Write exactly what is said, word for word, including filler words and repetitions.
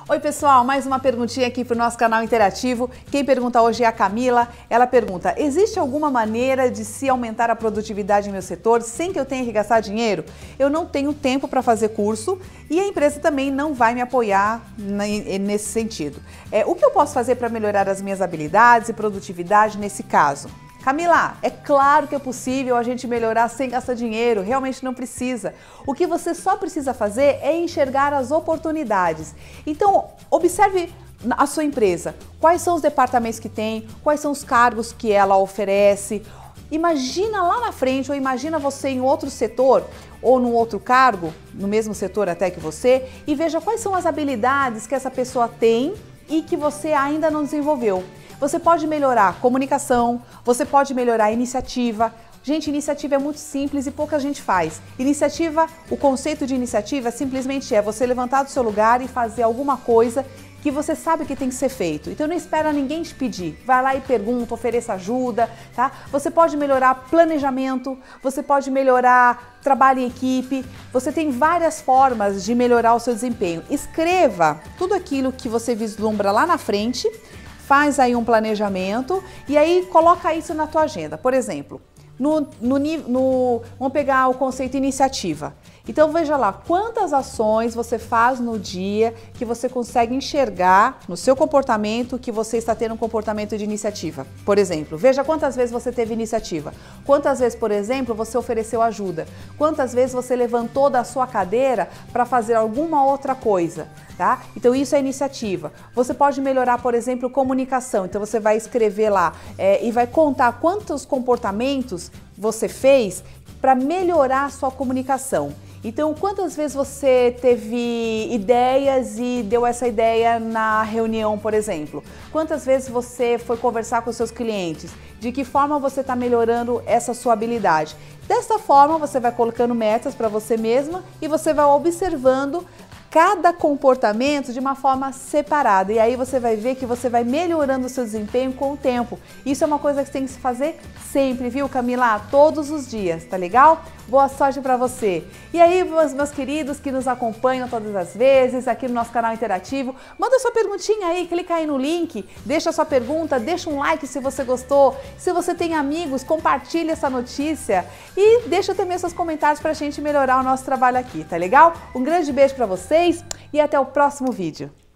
Oi pessoal, mais uma perguntinha aqui para o nosso canal interativo. Quem pergunta hoje é a Camila. Ela pergunta: existe alguma maneira de se aumentar a produtividade no meu setor sem que eu tenha que gastar dinheiro? Eu não tenho tempo para fazer curso e a empresa também não vai me apoiar nesse sentido. É, o que eu posso fazer para melhorar as minhas habilidades e produtividade nesse caso? Camila, é claro que é possível a gente melhorar sem gastar dinheiro, realmente não precisa. O que você só precisa fazer é enxergar as oportunidades. Então, observe a sua empresa, quais são os departamentos que tem, quais são os cargos que ela oferece. Imagina lá na frente, ou imagina você em outro setor, ou num outro cargo, no mesmo setor até que você, e veja quais são as habilidades que essa pessoa tem e que você ainda não desenvolveu. Você pode melhorar a comunicação, você pode melhorar a iniciativa. Gente, iniciativa é muito simples e pouca gente faz. Iniciativa, o conceito de iniciativa simplesmente é você levantar do seu lugar e fazer alguma coisa que você sabe que tem que ser feito. Então não espera ninguém te pedir. Vai lá e pergunta, ofereça ajuda, tá? Você pode melhorar planejamento, você pode melhorar trabalho em equipe. Você tem várias formas de melhorar o seu desempenho. Escreva tudo aquilo que você vislumbra lá na frente. Faz aí um planejamento e aí coloca isso na tua agenda. Por exemplo, no, no, no, vamos pegar o conceito iniciativa. Então veja lá, quantas ações você faz no dia que você consegue enxergar no seu comportamento que você está tendo um comportamento de iniciativa. Por exemplo, veja quantas vezes você teve iniciativa. Quantas vezes, por exemplo, você ofereceu ajuda. Quantas vezes você levantou da sua cadeira para fazer alguma outra coisa. Tá? Então isso é iniciativa. Você pode melhorar, por exemplo, comunicação. Então você vai escrever lá é, e vai contar quantos comportamentos você fez para melhorar a sua comunicação. Então, quantas vezes você teve ideias e deu essa ideia na reunião, por exemplo? Quantas vezes você foi conversar com os seus clientes? De que forma você está melhorando essa sua habilidade? Dessa forma, você vai colocando metas para você mesma e você vai observando cada comportamento de uma forma separada. E aí você vai ver que você vai melhorando o seu desempenho com o tempo. Isso é uma coisa que você tem que se fazer sempre, viu, Camila? Todos os dias, tá legal? Boa sorte para você. E aí, meus, meus queridos que nos acompanham todas as vezes aqui no nosso canal interativo, manda sua perguntinha aí, clica aí no link, deixa sua pergunta, deixa um like se você gostou. Se você tem amigos, compartilha essa notícia e deixa também seus comentários para a gente melhorar o nosso trabalho aqui, tá legal? Um grande beijo para vocês e até o próximo vídeo.